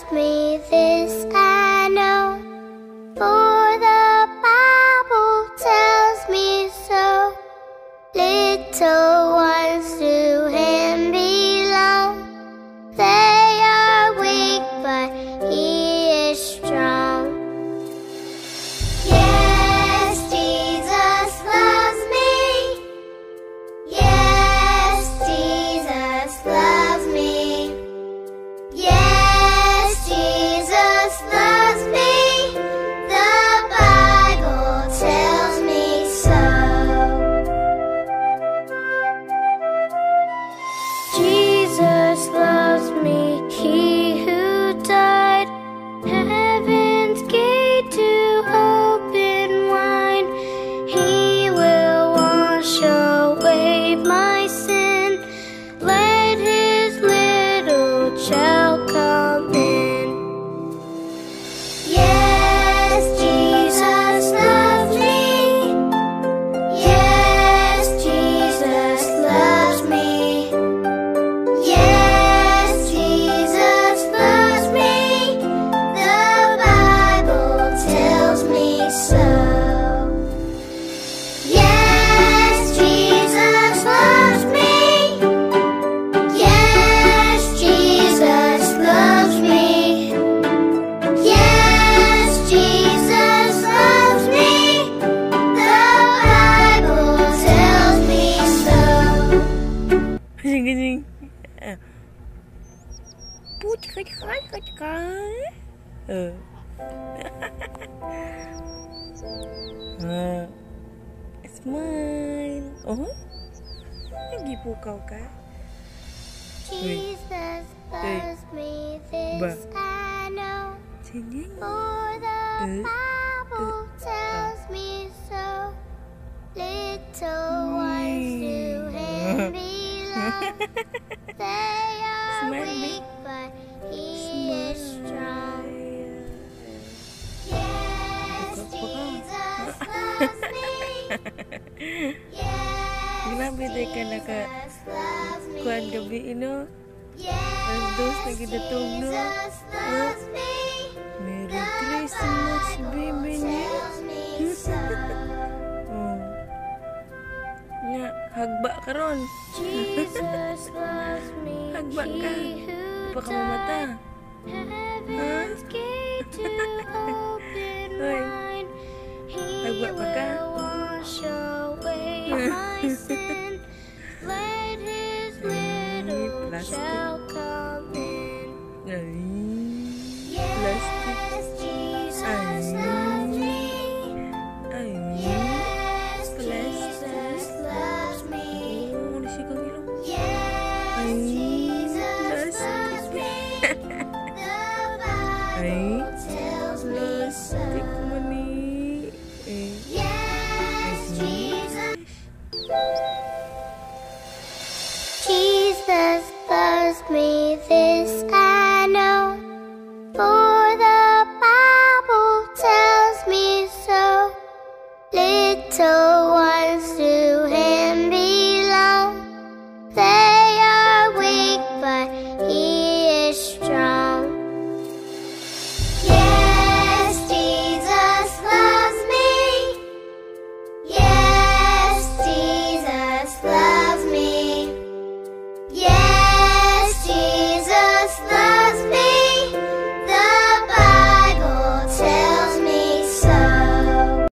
me, this I know, for the Bible tells me so. Little ones to Him belong. They are weak, but He is strong. Yes, Jesus loves me. Yes, Jesus loves me. Yes, Jesus loves me. The Bible tells me so. Jesus loves me, He who died, heaven's gate to open wide. He will wash away my sin. Let His little child come in. Yes, Jesus loves me. Yes, Jesus loves me. Yes, Jesus loves me. The Bible tells me so. Yes, Jesus loves me. Yes, Jesus loves me. Yes, Jesus loves me. The Bible tells me so. Kucing-kucing. Smile. Oh, lagi pukau kah? Jesus loves me, this I know, Cengeng. for the Bible tells me so. Little ones to Him belong. They are Smile, weak, but He is strong. Yes, Jesus loves me. Yes, Kenapa dia kena ke Jesus loves me. kuan gabi ini? Yes, Dos lagi datang no. Jesus loves me. Merry Christmas, BABYNEE. Tells me so. Nya hagbak karon. Jesus loves me. Hagbak ka. He who Apa kamu mata? heaven's gate to open Oi. wide. He Hagbak pa ka? will wash away my sin. Let His little plastic. child come in. Plastik. Yes, Jesus loves me. Yes, Jesus loves me. Oh, disikong ilong. Yes, Jesus loves me. The Bible tells me so. Plastik mani. Yes, Jesus. Jesus loves me, this I know, for the Bible tells me so. Little